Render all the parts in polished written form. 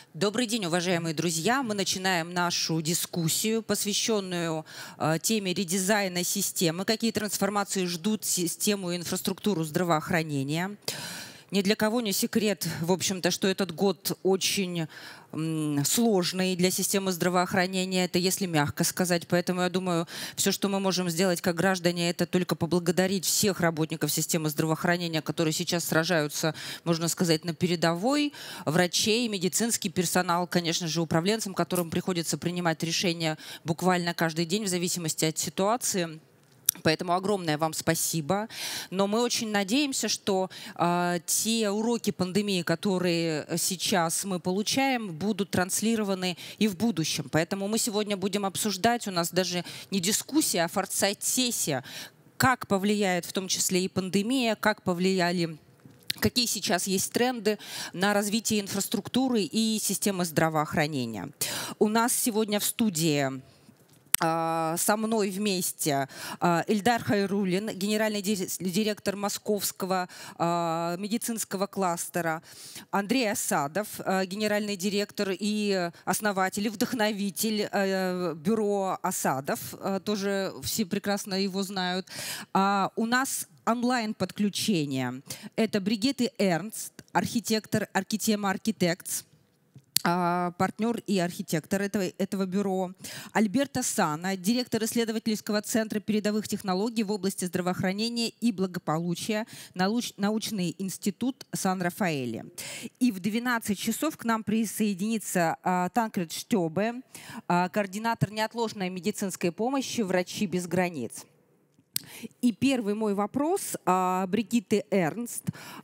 Добрый день, уважаемые друзья! Мы начинаем нашу дискуссию, посвященную теме редизайна системы. Какие трансформации ждут систему и инфраструктуру здравоохранения? Ни для кого не секрет, в общем-то, что этот год очень сложный для системы здравоохранения, это если мягко сказать. Поэтому я думаю, все, что мы можем сделать как граждане, это только поблагодарить всех работников системы здравоохранения, которые сейчас сражаются, можно сказать, на передовой, врачей, медицинский персонал, конечно же, управленцам, которым приходится принимать решения буквально каждый день в зависимости от ситуации. Поэтому огромное вам спасибо. Но мы очень надеемся, что те уроки пандемии, которые сейчас мы получаем, будут транслированы и в будущем. Поэтому мы сегодня будем обсуждать, у нас даже не дискуссия, а форсайт-сессия, как повлияет в том числе и пандемия, как повлияли, какие сейчас есть тренды на развитие инфраструктуры и системы здравоохранения. У нас сегодня в студии со мной вместе Ильдар Хайруллин, генеральный директор Московского медицинского кластера, Андрей Асадов, генеральный директор и основатель, и вдохновитель бюро Асадов, тоже все прекрасно его знают. У нас онлайн-подключение. Это Бригитта Эрнст, архитектор Arkitema Architects, партнер и архитектор этого бюро. Альберто Сана, директор исследовательского центра передовых технологий в области здравоохранения и благополучия, научный институт Сан-Рафаэле. И в 12 часов к нам присоединится Танкред Штёбе, координатор неотложной медицинской помощи «Врачи без границ». И первый мой вопрос Бригитте Эрнст.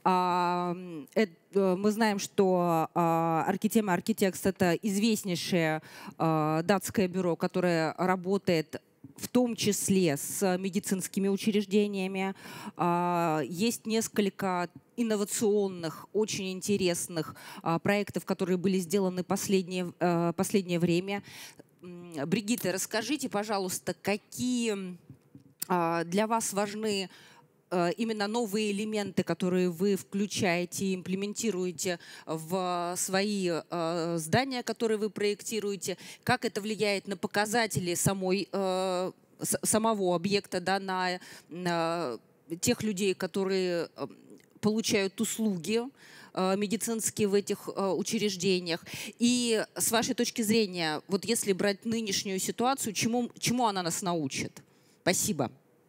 Мы знаем, что Arkitema Architects — это известнейшее датское бюро, которое работает в том числе с медицинскими учреждениями. Есть несколько инновационных, очень интересных проектов, которые были сделаны последнее время. Бригитта, расскажите, пожалуйста, какие для вас важны именно новые элементы, которые вы включаете и имплементируете в свои здания, которые вы проектируете, как это влияет на показатели самого объекта, да, на тех людей, которые получают услуги медицинские в этих учреждениях. И с вашей точки зрения, вот если брать нынешнюю ситуацию, чему она нас научит? Спасибо.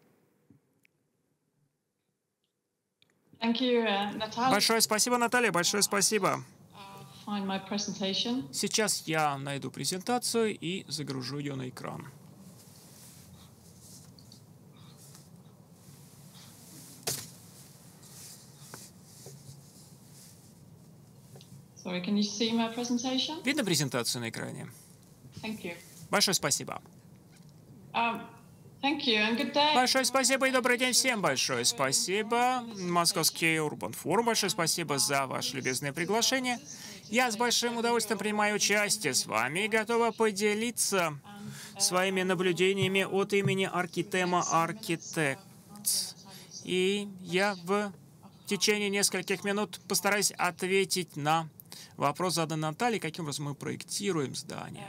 Большое спасибо, Наталья, большое спасибо. Сейчас я найду презентацию и загружу ее на экран. Видно презентацию на экране? Большое спасибо. Большое спасибо и добрый день всем. Большое спасибо, Московский Урбан Форум. Большое спасибо за ваше любезное приглашение. Я с большим удовольствием принимаю участие с вами и готова поделиться своими наблюдениями от имени Arkitema Architects. И я в течение нескольких минут постараюсь ответить на вопрос, заданный Натальей, каким образом мы проектируем здание.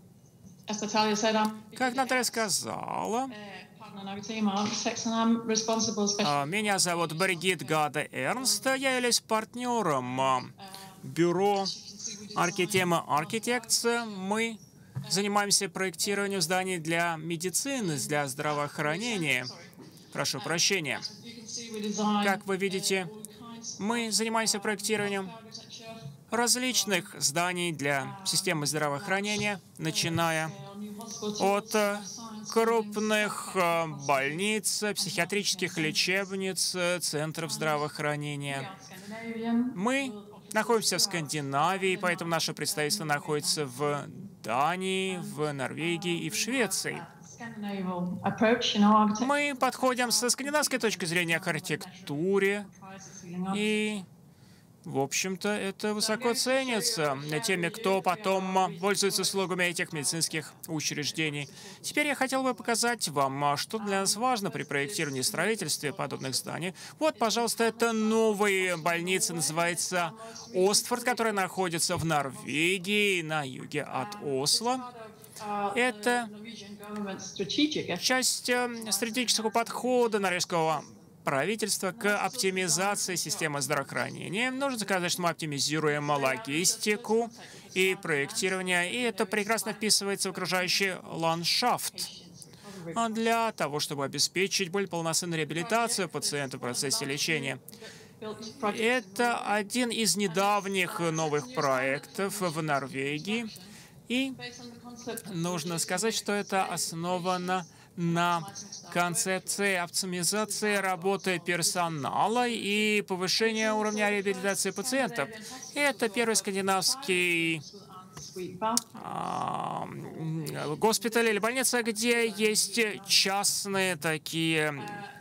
Как Наталья сказала, меня зовут Бригитта Эрнст, я являюсь партнером бюро Arkitema Architects. Мы занимаемся проектированием зданий для медицины, для здравоохранения. Прошу прощения. Как вы видите, мы занимаемся проектированием различных зданий для системы здравоохранения, начиная от крупных больниц, психиатрических лечебниц, центров здравоохранения. Мы находимся в Скандинавии, поэтому наше представительство находится в Дании, в Норвегии и в Швеции. Мы подходим со скандинавской точки зрения к архитектуре и В общем-то, это высоко ценится теми, кто потом пользуется услугами этих медицинских учреждений. Теперь я хотел бы показать вам, что для нас важно при проектировании и строительстве подобных зданий. Вот, пожалуйста, это новая больница, называется Остфорд, которая находится в Норвегии, на юге от Осло. Это часть стратегического подхода норвежского правительства к оптимизации системы здравоохранения. Нужно сказать, что мы оптимизируем логистику и проектирование, и это прекрасно вписывается в окружающий ландшафт для того, чтобы обеспечить более полноценную реабилитацию пациента в процессе лечения. Это один из недавних новых проектов в Норвегии, и нужно сказать, что это основано на концепции оптимизации работы персонала и повышения уровня реабилитации пациентов. Это первый скандинавский госпиталь или больница, где есть частные такие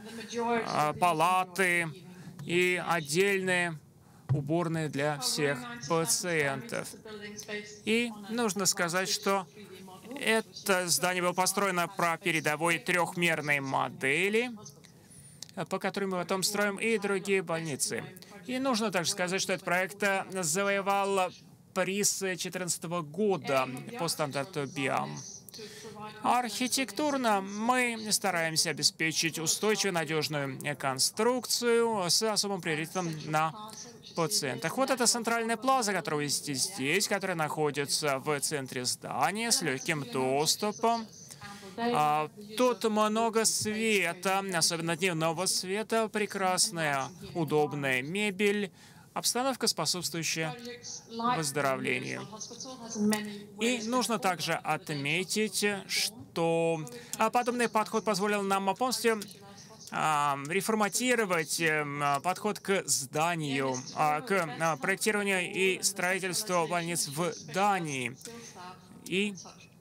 палаты и отдельные уборные для всех пациентов. И нужно сказать, что это здание было построено по передовой трехмерной модели, по которой мы потом строим и другие больницы. И нужно также сказать, что этот проект завоевал приз 2014 года по стандарту BIAM. Архитектурно мы стараемся обеспечить устойчивую, надежную конструкцию с особым приоритетом на пациентах. Вот это центральная плаза, которую вы видите здесь, которая находится в центре здания с легким доступом. Тут много света, особенно дневного света, прекрасная, удобная мебель, обстановка, способствующая выздоровлению. И нужно также отметить, что подобный подход позволил нам полностью реформатировать подход к зданию, к проектированию и строительству больниц в Дании. И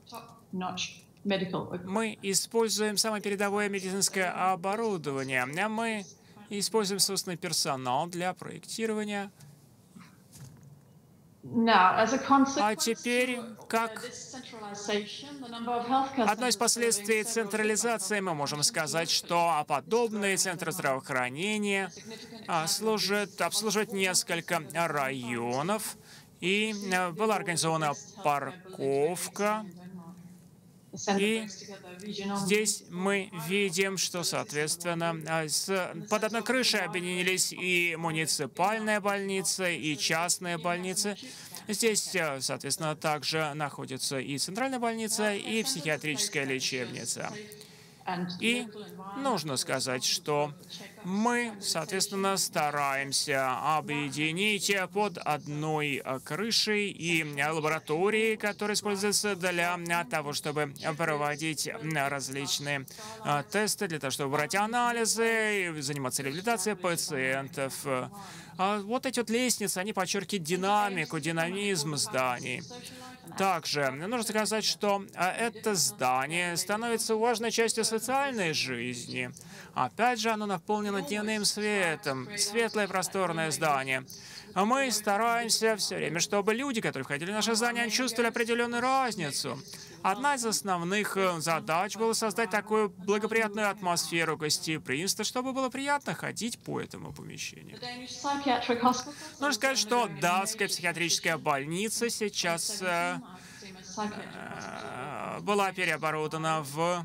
мы используем самое передовое медицинское оборудование. Мы используем собственный персонал для проектирования. А теперь, как одно из последствий централизации, мы можем сказать, что подобные центры здравоохранения обслуживают несколько районов, и была организована парковка. И здесь мы видим, что, соответственно, под одной крышей объединились и муниципальная больница, и частные больницы. Здесь, соответственно, также находится и центральная больница, и психиатрическая лечебница. И нужно сказать, что мы, соответственно, стараемся объединить под одной крышей и лаборатории, которые используются для того, чтобы проводить различные тесты, для того, чтобы брать анализы, заниматься реабилитацией пациентов. Вот эти вот лестницы, они подчеркивают динамику, динамизм зданий. Также нужно сказать, что это здание становится важной частью социальной жизни. Опять же, оно наполнено дневным светом, светлое просторное здание. Мы стараемся все время, чтобы люди, которые входили в наше здание, чувствовали определенную разницу. Одна из основных задач была создать такую благоприятную атмосферу гостеприимства, чтобы было приятно ходить по этому помещению. Нужно сказать, что датская психиатрическая больница сейчас была переоборудована в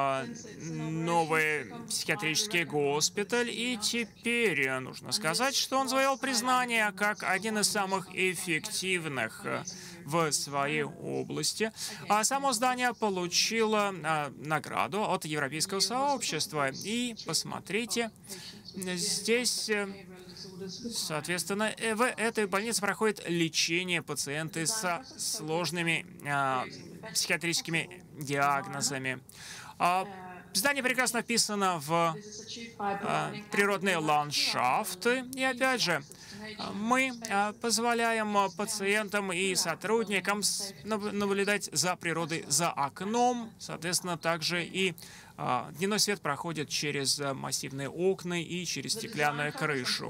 новый психиатрический госпиталь, и теперь нужно сказать, что он завоевал признание как один из самых эффективных в своей области. А само здание получило награду от Европейского сообщества. И посмотрите, здесь, соответственно, в этой больнице проходит лечение пациентов со сложными психиатрическими диагнозами. Здание прекрасно вписано в природные ландшафты. И опять же, мы позволяем пациентам и сотрудникам наблюдать за природой за окном, соответственно, также и Дневной свет проходит через массивные окна и через стеклянную крышу.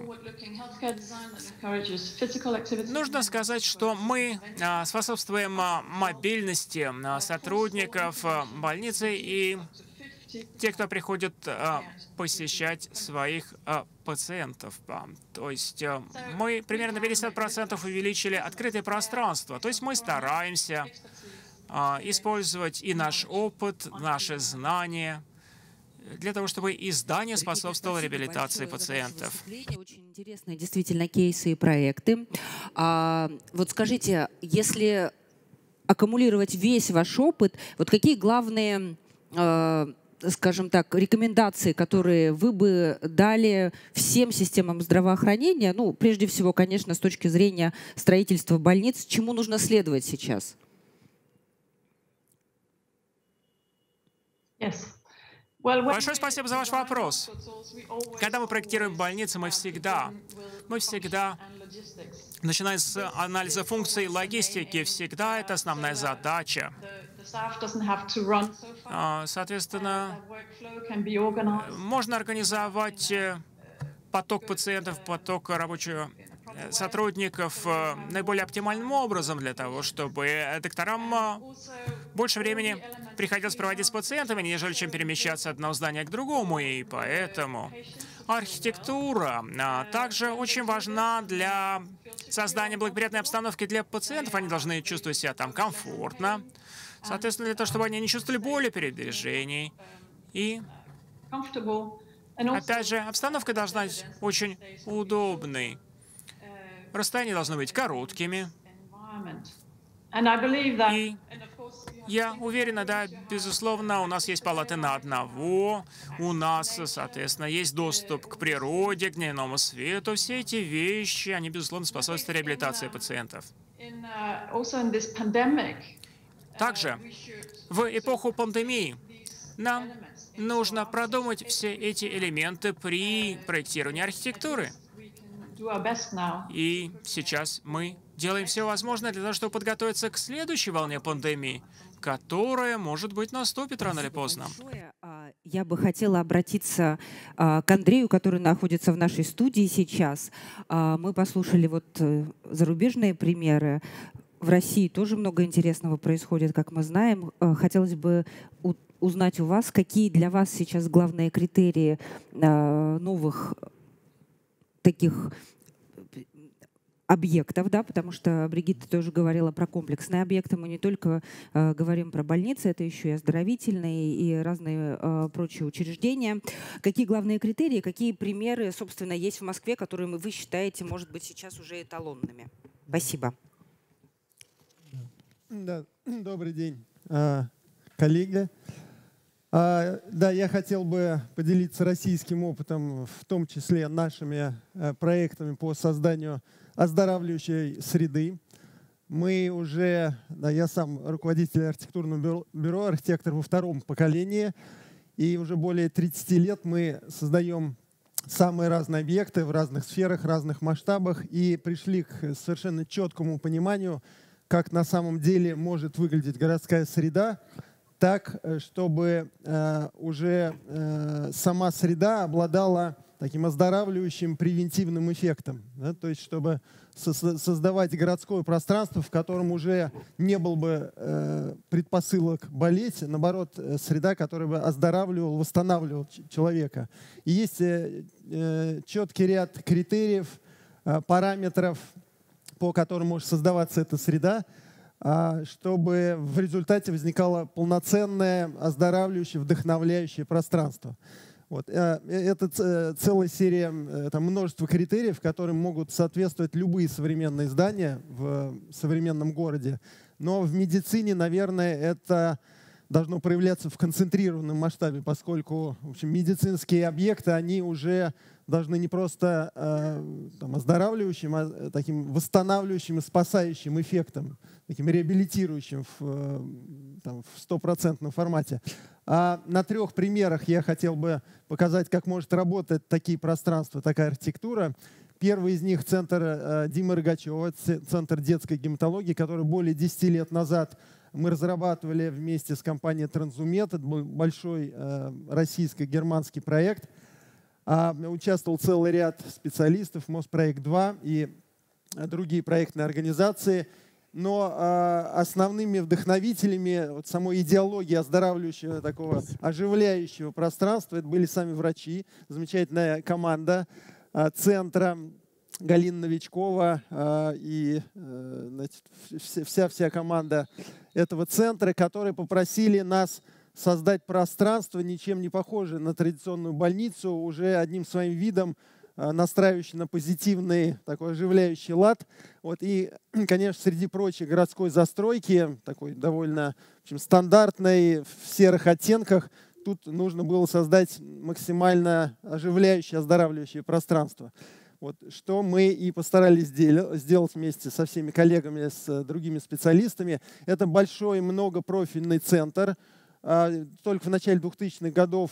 Нужно сказать, что мы способствуем мобильности сотрудников больницы и тех, кто приходит посещать своих пациентов. То есть мы примерно 50% увеличили открытое пространство. То есть мы стараемся использовать и наш опыт, наши знания для того, чтобы и здание способствовало реабилитации пациентов. Очень интересные действительно кейсы и проекты. Вот скажите, если аккумулировать весь ваш опыт, вот какие главные, скажем так, рекомендации, которые вы бы дали всем системам здравоохранения, ну, прежде всего, конечно, с точки зрения строительства больниц, чему нужно следовать сейчас? Большое спасибо за ваш вопрос. Когда мы проектируем больницы, мы всегда, начиная с анализа функций логистики, всегда это основная задача. Соответственно, можно организовать поток пациентов, поток рабочих сотрудников наиболее оптимальным образом для того, чтобы докторам больше времени приходилось проводить с пациентами, нежели чем перемещаться от одного здания к другому. И поэтому архитектура также очень важна для создания благоприятной обстановки для пациентов. Они должны чувствовать себя там комфортно. Соответственно, для того, чтобы они не чувствовали боли, передвижений. И, опять же, обстановка должна быть очень удобной. Расстояния должны быть короткими. И я уверена, да, безусловно, у нас есть палаты на одного, у нас, соответственно, есть доступ к природе, к дневному свету. Все эти вещи, они, безусловно, способствуют реабилитации пациентов. Также в эпоху пандемии нам нужно продумать все эти элементы при проектировании архитектуры. И сейчас мы делаем все возможное для того, чтобы подготовиться к следующей волне пандемии, которая, может быть, наступит рано или поздно. Я бы хотела обратиться к Андрею, который находится в нашей студии сейчас. Мы послушали вот зарубежные примеры. В России тоже много интересного происходит, как мы знаем. Хотелось бы узнать у вас, какие для вас сейчас главные критерии новых таких объектов, да, потому что Бригитта тоже говорила про комплексные объекты. Мы не только говорим про больницы, это еще и оздоровительные и разные прочие учреждения. Какие главные критерии, какие примеры, собственно, есть в Москве, которые вы считаете, может быть, сейчас уже эталонными? Спасибо. Да, добрый день, коллеги. Да, я хотел бы поделиться российским опытом, в том числе нашими проектами по созданию оздоравливающей среды. Мы уже, да, я сам руководитель архитектурного бюро, архитектор во втором поколении, и уже более 30 лет мы создаем самые разные объекты в разных сферах, разных масштабах, и пришли к совершенно четкому пониманию, как на самом деле может выглядеть городская среда, так, чтобы уже сама среда обладала таким оздоравливающим превентивным эффектом. Да? То есть, чтобы создавать городское пространство, в котором уже не было бы предпосылок болеть, наоборот, среда, которая бы оздоравливала, восстанавливала человека. И есть четкий ряд критериев, параметров, по которым может создаваться эта среда, чтобы в результате возникало полноценное, оздоравливающее, вдохновляющее пространство. Вот. Это целая серия, там множество критериев, которым могут соответствовать любые современные здания в современном городе. Но в медицине, наверное, это должно проявляться в концентрированном масштабе, поскольку, в общем, медицинские объекты, они уже должны не просто оздоравливающим, а таким восстанавливающим и спасающим эффектом, таким реабилитирующим в стопроцентном формате. А на 3 примерах я хотел бы показать, как может работать такие пространства, такая архитектура. Первый из них — центр Димы Рогачева, центр детской гематологии, который более 10 лет назад мы разрабатывали вместе с компанией Transumет. Это был большой российско-германский проект. Участвовал целый ряд специалистов, Моспроект-2 и другие проектные организации. Но основными вдохновителями вот самой идеологии оздоравливающего, такого оживляющего пространства это были сами врачи, замечательная команда центра, Галина Новичкова и значит, вся команда этого центра, которые попросили нас создать пространство, ничем не похожее на традиционную больницу, уже одним своим видом настраивающий на позитивный, такой оживляющий лад. Вот. И, конечно, среди прочей городской застройки, такой довольно стандартной, в серых оттенках, тут нужно было создать максимально оживляющее, оздоравливающее пространство. Вот, что мы и постарались сделать вместе со всеми коллегами, с другими специалистами. Это большой многопрофильный центр. Только в начале 2000-х годов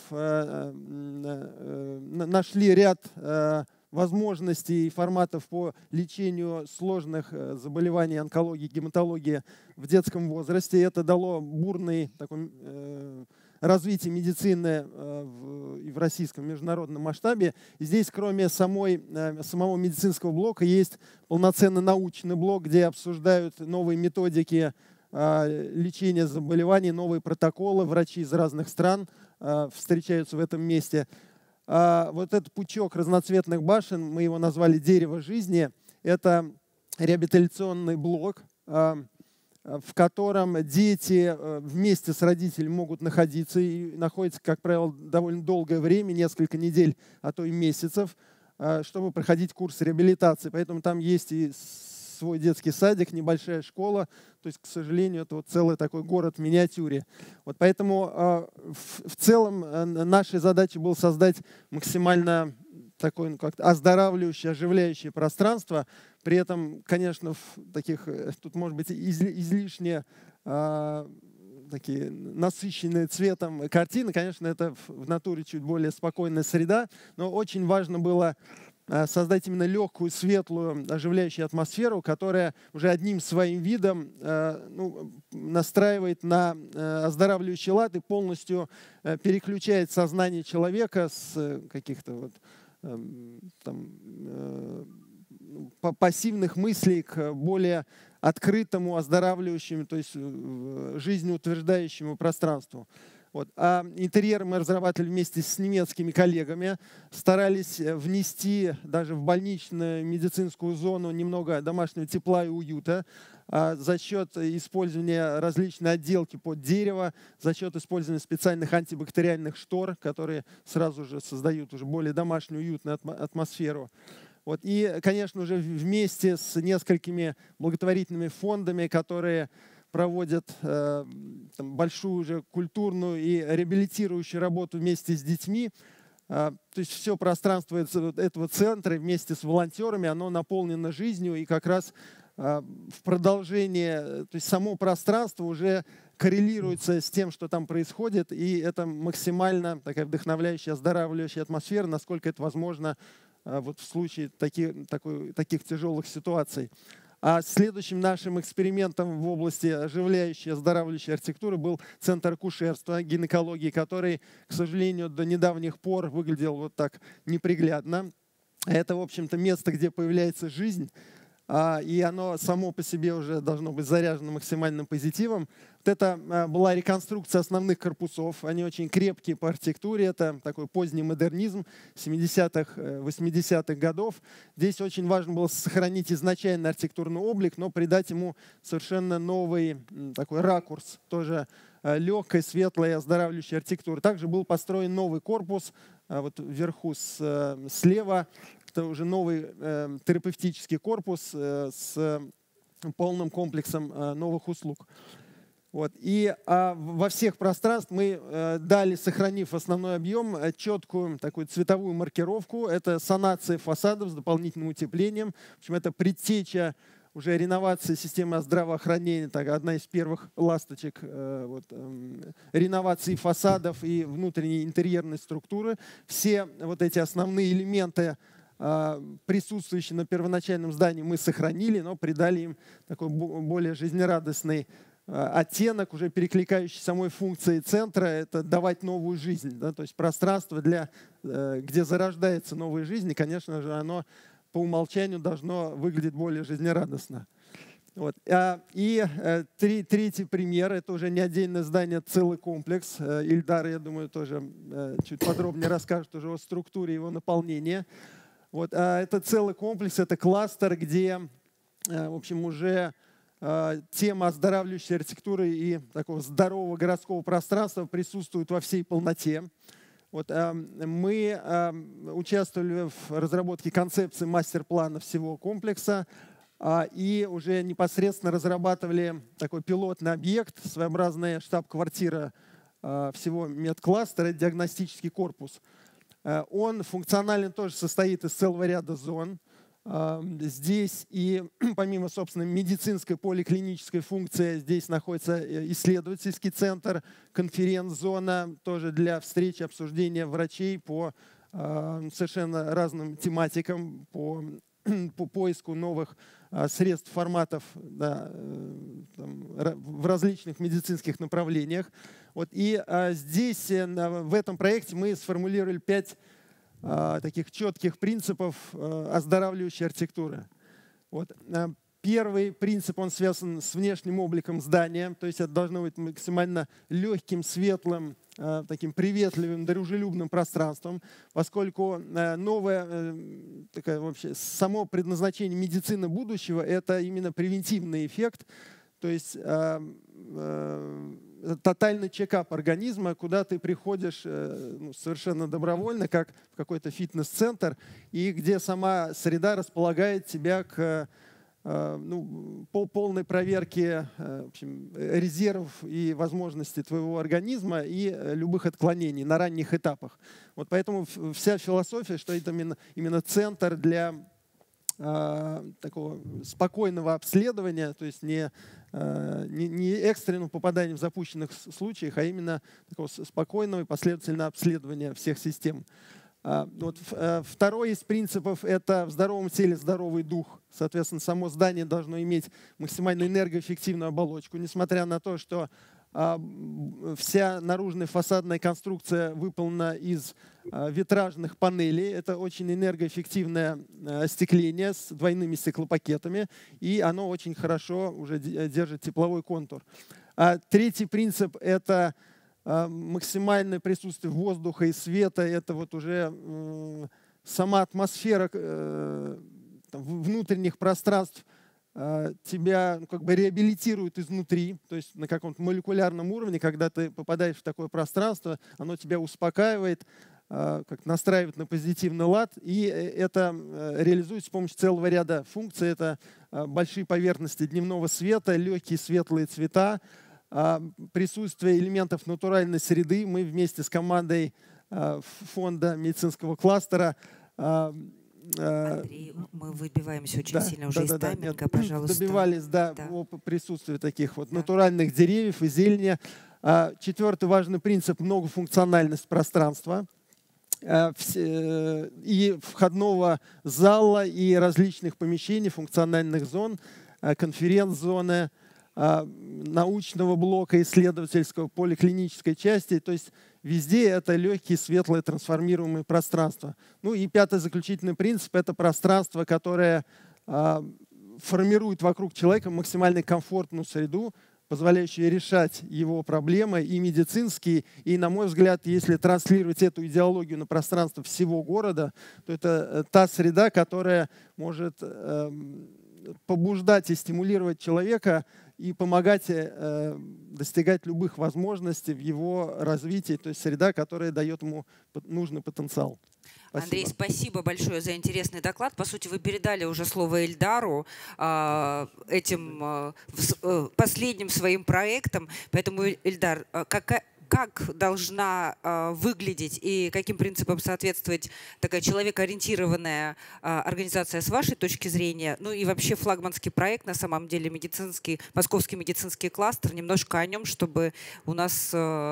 нашли ряд возможностей и форматов по лечению сложных заболеваний онкологии, гематологии в детском возрасте. Это дало бурный такой развитие медицины и в российском международном масштабе. И здесь, кроме самого медицинского блока, есть полноценный научный блок, где обсуждают новые методики лечения заболеваний, новые протоколы. Врачи из разных стран встречаются в этом месте. Вот этот пучок разноцветных башен, мы его назвали «Дерево жизни», это реабилитационный блок, в котором дети вместе с родителями могут находиться и находятся, как правило, довольно долгое время, несколько недель, а то и месяцев, чтобы проходить курс реабилитации. Поэтому там есть и свой детский садик, небольшая школа. То есть, к сожалению, это вот целый такой город в миниатюре. Вот поэтому в целом нашей задачей было создать максимально такое как-то оздоравливающее, оживляющее пространство. При этом, конечно, тут может быть излишне такие насыщенные цветом картины. Конечно, это в натуре чуть более спокойная среда, но очень важно было создать именно легкую, светлую, оживляющую атмосферу, которая уже одним своим видом настраивает на оздоравливающий лад и полностью переключает сознание человека с каких-то пассивных мыслей к более открытому, оздоравливающему, то есть жизнеутверждающему пространству. Вот. А интерьер мы разрабатывали вместе с немецкими коллегами, старались внести даже в больничную медицинскую зону немного домашнего тепла и уюта за счет использования различной отделки под дерево, за счет использования специальных антибактериальных штор, которые сразу же создают уже более домашнюю, уютную атмосферу. Вот. И, конечно, уже вместе с несколькими благотворительными фондами, которые проводят большую уже культурную и реабилитирующую работу вместе с детьми. То есть все пространство этого центра вместе с волонтерами, оно наполнено жизнью, и как раз в продолжение, то есть само пространство уже коррелируется с тем, что там происходит, и это максимально такая вдохновляющая, оздоравливающая атмосфера, насколько это возможно вот в случае таких тяжелых ситуаций. А следующим нашим экспериментом в области оживляющей, оздоравливающей архитектуры был центр акушерства, гинекологии, который, к сожалению, до недавних пор выглядел вот так неприглядно. Это, в общем-то, место, где появляется жизнь, и оно само по себе уже должно быть заряжено максимальным позитивом. Вот это была реконструкция основных корпусов. Они очень крепкие по архитектуре. Это такой поздний модернизм 70-х, 80-х годов. Здесь очень важно было сохранить изначальный архитектурный облик, но придать ему совершенно новый такой ракурс, тоже легкой, светлой, оздоравливающей архитектуры. Также был построен новый корпус, вот вверху слева. Это уже новый терапевтический корпус с полным комплексом новых услуг. Вот. И во всех пространствах мы дали, сохранив основной объем, четкую такую цветовую маркировку. Это санация фасадов с дополнительным утеплением. В общем, это предтеча уже реновации системы здравоохранения, одна из первых ласточек реновации фасадов и внутренней интерьерной структуры. Все вот эти основные элементы, присутствующие на первоначальном здании, мы сохранили, но придали им такой более жизнерадостный оттенок, уже перекликающий самой функции центра, это давать новую жизнь. Да? То есть пространство, где зарождается новая жизнь, и, конечно же, оно по умолчанию должно выглядеть более жизнерадостно. Вот. И третий пример, это уже не отдельное здание, целый комплекс. Ильдар, я думаю, тоже чуть подробнее расскажет уже о структуре его наполнения. Вот. Это целый комплекс, это кластер, где, в общем, уже тема оздоравливающей архитектуры и такого здорового городского пространства присутствует во всей полноте. Вот, мы участвовали в разработке концепции мастер-плана всего комплекса и уже непосредственно разрабатывали такой пилотный объект, своеобразная штаб-квартира всего медкластера, диагностический корпус. Он функционально тоже состоит из целого ряда зон. Здесь и помимо, собственно, медицинской поликлинической функции, здесь находится исследовательский центр, конференц-зона тоже для встречи, обсуждения врачей по совершенно разным тематикам, по поиску новых средств, форматов, да, в различных медицинских направлениях. Вот, и здесь, в этом проекте, мы сформулировали 5 таких четких принципов оздоравливающей архитектуры. Вот. Первый принцип, он связан с внешним обликом здания, то есть это должно быть максимально легким, светлым, таким приветливым, дружелюбным пространством, поскольку новое, такое, вообще, само предназначение медицины будущего – это именно превентивный эффект, то есть тотальный чекап организма, куда ты приходишь совершенно добровольно, как в какой-то фитнес-центр, и где сама среда располагает тебя к полной проверке, в общем, резервов и возможностей твоего организма и любых отклонений на ранних этапах. Вот поэтому вся философия, что это именно центр для такого спокойного обследования, то есть не экстренного попадания в запущенных случаях, а именно такого спокойного и последовательного обследования всех систем. Вот второй из принципов – это в здоровом теле здоровый дух. Соответственно, само здание должно иметь максимально энергоэффективную оболочку, несмотря на то, что вся наружная фасадная конструкция выполнена из витражных панелей. Это очень энергоэффективное остекление с двойными стеклопакетами, и оно очень хорошо уже держит тепловой контур. Третий принцип – это максимальное присутствие воздуха и света. Это вот уже сама атмосфера внутренних пространств тебя как бы реабилитирует изнутри, то есть на каком-то молекулярном уровне, когда ты попадаешь в такое пространство, оно тебя успокаивает, как настраивает на позитивный лад, и это реализуется с помощью целого ряда функций. Это большие поверхности дневного света, легкие светлые цвета, присутствие элементов натуральной среды. Мы вместе с командой фонда медицинского кластера Андрей, мы выбиваемся очень сильно уже из тайминга, пожалуйста. Добивались о присутствии таких вот натуральных деревьев и зелени. Четвертый важный принцип – многофункциональность пространства и входного зала, и различных помещений, функциональных зон, конференц-зоны, научного блока, исследовательского, поликлинической части. То есть везде это легкие, светлые, трансформируемые пространства. Ну и пятый заключительный принцип – это пространство, которое формирует вокруг человека максимально комфортную среду, позволяющую решать его проблемы и медицинские. И, на мой взгляд, если транслировать эту идеологию на пространство всего города, то это та среда, которая может побуждать и стимулировать человека и помогать достигать любых возможностей в его развитии, то есть среда, которая дает ему нужный потенциал. Спасибо. Андрей, спасибо большое за интересный доклад. По сути, вы передали уже слово Ильдару этим последним своим проектом. Поэтому, Ильдар, как должна выглядеть и каким принципам соответствовать такая человекоориентированная организация с вашей точки зрения? Ну и вообще флагманский проект, на самом деле, Московский медицинский кластер. Немножко о нем, чтобы у нас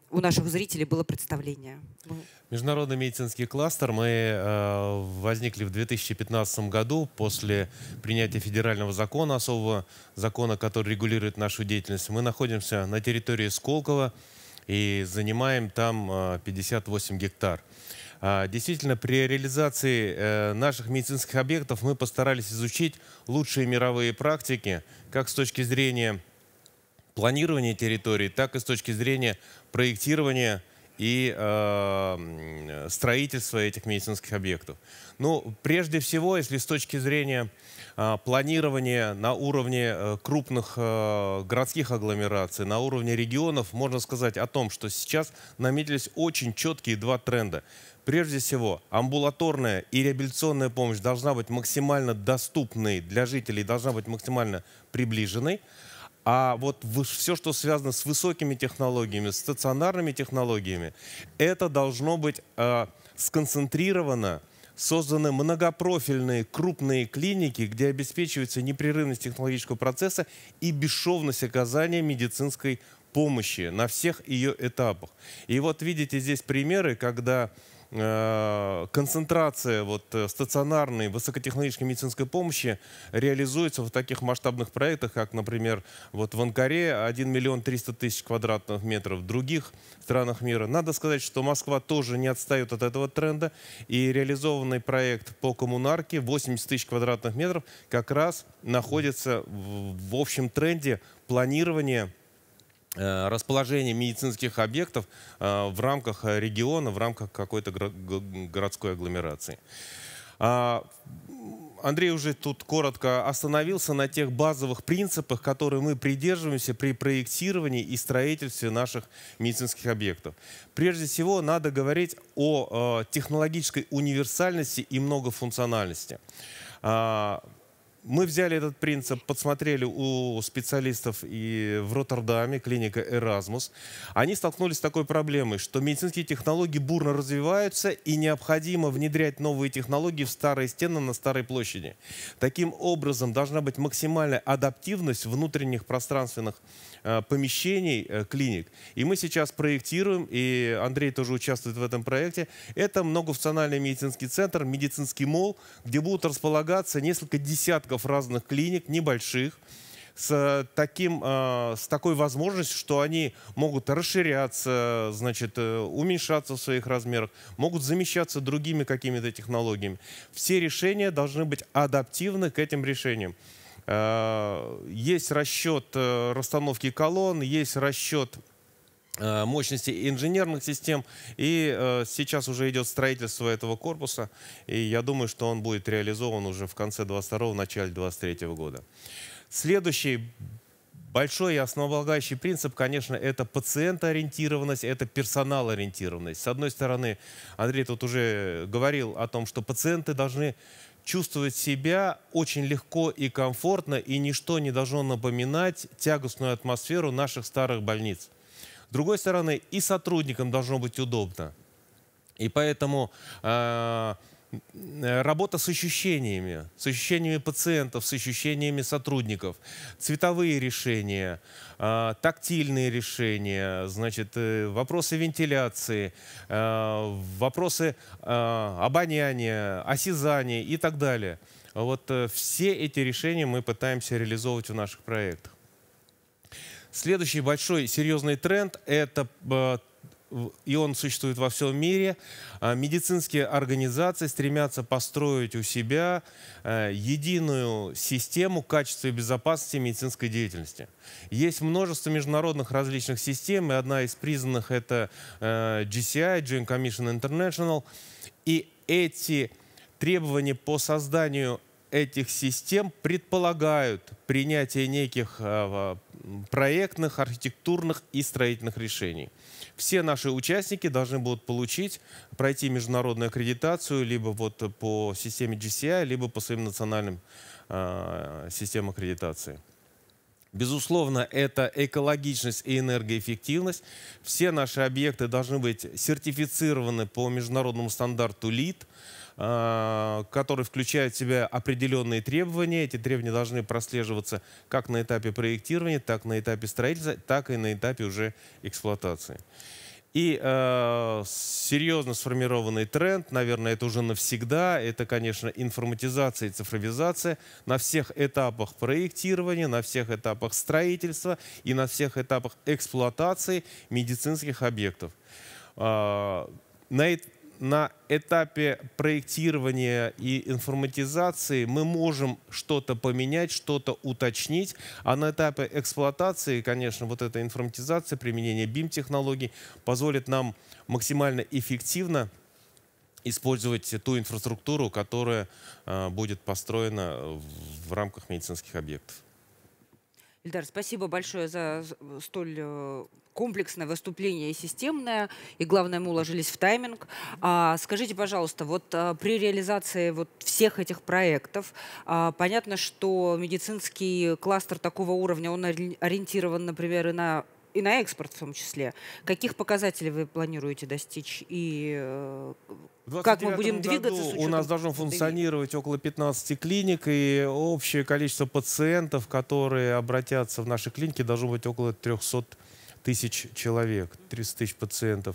у наших зрителей было представление. Международный медицинский кластер мы возникли в 2015 году после принятия федерального закона, особого закона, который регулирует нашу деятельность. Мы находимся на территории Сколково и занимаем там 58 гектар. Действительно, при реализации наших медицинских объектов мы постарались изучить лучшие мировые практики, как с точки зрения планирования территории, так и с точки зрения проектирования и строительства этих медицинских объектов. Ну, прежде всего, если с точки зрения планирования на уровне крупных городских агломераций, на уровне регионов, можно сказать о том, что сейчас наметились очень четкие два тренда. Прежде всего, амбулаторная и реабилитационная помощь должна быть максимально доступной для жителей, должна быть максимально приближенной. А вот все, что связано с высокими технологиями, стационарными технологиями, это должно быть сконцентрировано, созданы многопрофильные крупные клиники, где обеспечивается непрерывность технологического процесса и бесшовность оказания медицинской помощи на всех ее этапах. И вот видите здесь примеры, когда концентрация стационарной высокотехнологической медицинской помощи реализуется в таких масштабных проектах, как, например, в Анкаре 1 миллион 300 тысяч квадратных метров, в других странах мира. Надо сказать, что Москва тоже не отстает от этого тренда, и реализованный проект по коммунарке 80 тысяч квадратных метров как раз находится в общем тренде планирования расположение медицинских объектов в рамках региона, в рамках какой-то городской агломерации. Андрей уже тут коротко остановился на тех базовых принципах, которые мы придерживаемся при проектировании и строительстве наших медицинских объектов. Прежде всего, надо говорить о технологической универсальности и многофункциональности. Мы взяли этот принцип, подсмотрели у специалистов и в Роттердаме, клиника Erasmus. Они столкнулись с такой проблемой, что медицинские технологии бурно развиваются и необходимо внедрять новые технологии в старые стены на старой площади. Таким образом, должна быть максимальная адаптивность внутренних пространственных помещений клиник. И мы сейчас проектируем, и Андрей тоже участвует в этом проекте, это многофункциональный медицинский центр, медицинский молл, где будут располагаться несколько десятков разных клиник, небольших, с такой возможностью, что они могут расширяться, уменьшаться в своих размерах, могут замещаться другими какими-то технологиями. Все решения должны быть адаптивны к этим решениям. Есть расчет расстановки колонн, есть расчет мощности инженерных систем, и сейчас уже идет строительство этого корпуса, и я думаю, что он будет реализован уже в конце 2022-го, начале 2023 года. Следующий большой и основополагающий принцип, конечно, это пациентоориентированность, это персоналоориентированность. С одной стороны, Андрей тут уже говорил о том, что пациенты должны чувствовать себя очень легко и комфортно, и ничто не должно напоминать тягостную атмосферу наших старых больниц. С другой стороны, и сотрудникам должно быть удобно. И поэтому работа с ощущениями пациентов, с ощущениями сотрудников, цветовые решения, тактильные решения, вопросы вентиляции, вопросы обоняния, осязания и так далее. Вот все эти решения мы пытаемся реализовывать в наших проектах. Следующий большой серьезный тренд – это, и он существует во всем мире, медицинские организации стремятся построить у себя единую систему качества и безопасности медицинской деятельности. Есть множество международных различных систем, и одна из признанных – это JCI, Joint Commission International. И эти требования по созданию этих систем предполагают принятие неких проектных, архитектурных и строительных решений. Все наши участники должны будут пройти международную аккредитацию либо по системе JCI, либо по своим национальным системам аккредитации. Безусловно, это экологичность и энергоэффективность. Все наши объекты должны быть сертифицированы по международному стандарту LEED, который включает в себя определенные требования. Эти требования должны прослеживаться как на этапе проектирования, так на этапе строительства, так и на этапе уже эксплуатации. И серьезно сформированный тренд, наверное, это уже навсегда, это, конечно, информатизация и цифровизация на всех этапах проектирования, на всех этапах строительства и на всех этапах эксплуатации медицинских объектов. На этапе проектирования и информатизации мы можем что-то поменять, что-то уточнить, а на этапе эксплуатации, конечно, вот эта информатизация, применение BIM-технологий позволит нам максимально эффективно использовать ту инфраструктуру, которая будет построена в рамках медицинских объектов. Ильдар, спасибо большое за столь комплексное выступление и системное. И главное, мы уложились в тайминг. Скажите, пожалуйста, вот при реализации вот всех этих проектов, понятно, что медицинский кластер такого уровня, он ориентирован, например, и на экспорт в том числе. Каких показателей вы планируете достичь и как мы будем двигаться с учетом? У нас должно функционировать около 15 клиник, и общее количество пациентов, которые обратятся в наши клиники, должно быть около 300 тысяч человек, 300 тысяч пациентов.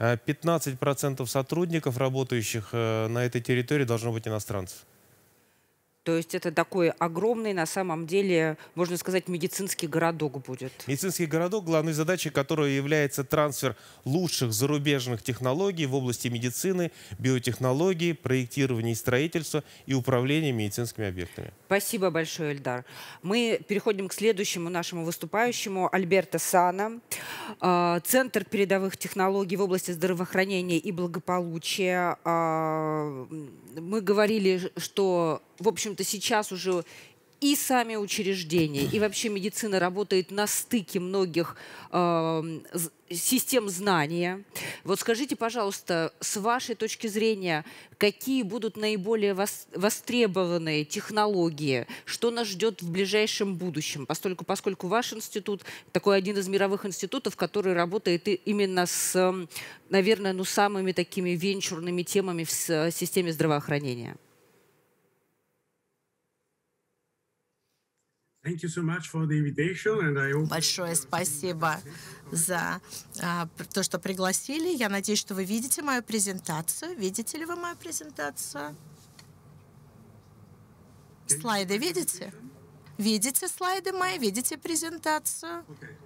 15% сотрудников, работающих на этой территории, должно быть иностранцев. То есть это такой огромный, на самом деле, можно сказать, медицинский городок будет. Медицинский городок, главной задачей которого является трансфер лучших зарубежных технологий в области медицины, биотехнологий, проектирования и строительства и управления медицинскими объектами. Спасибо большое, Ильдар. Мы переходим к следующему нашему выступающему, Альберто Сана. Центр передовых технологий в области здравоохранения и благополучия. Мы говорили, что, в общем-то, сейчас уже и сами учреждения, и вообще медицина работает на стыке многих систем знания. Вот скажите, пожалуйста, с вашей точки зрения, какие будут наиболее востребованные технологии, что нас ждет в ближайшем будущем, поскольку ваш институт такой один из мировых институтов, который работает именно с, наверное, самыми такими венчурными темами в системе здравоохранения. Большое спасибо за то, что пригласили. Я надеюсь, что вы видите мою презентацию. Видите ли вы мою презентацию? Слайды видите? Видите слайды мои? Видите презентацию?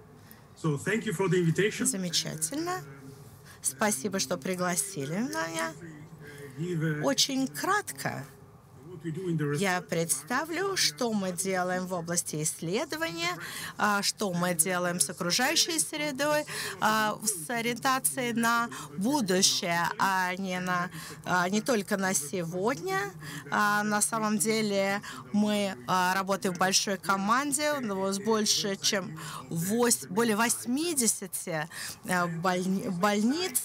Замечательно. Спасибо, что пригласили меня. Очень кратко я представлю, что мы делаем в области исследования, что мы делаем с окружающей средой, с ориентацией на будущее, а не только на сегодня. На самом деле мы работаем в большой команде, у нас более 80 больниц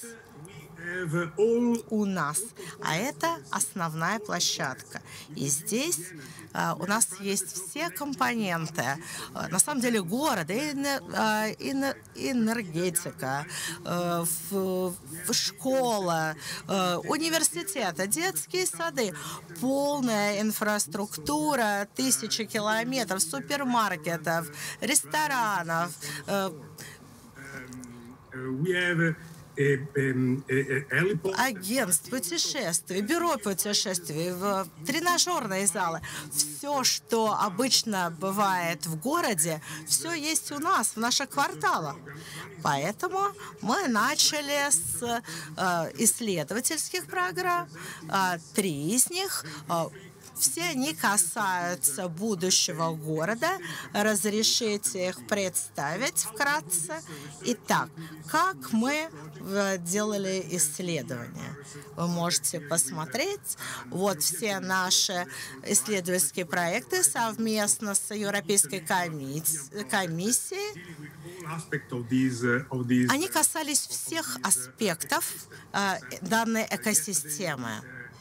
у нас, а это основная площадка. И здесь у нас есть все компоненты, на самом деле, города, энергетика, школа, университеты, детские сады, полная инфраструктура, 1000 километров, супермаркетов, ресторанов. Агентств путешествий, бюро путешествий, тренажерные залы. Все, что обычно бывает в городе, все есть у нас, в наших кварталах. Поэтому мы начали с исследовательских программ. 3 из них все они касаются будущего города. Разрешите их представить вкратце. Итак, как мы делали исследования? Вы можете посмотреть. Вот все наши исследовательские проекты совместно с Европейской комиссией. Они касались всех аспектов данной экосистемы.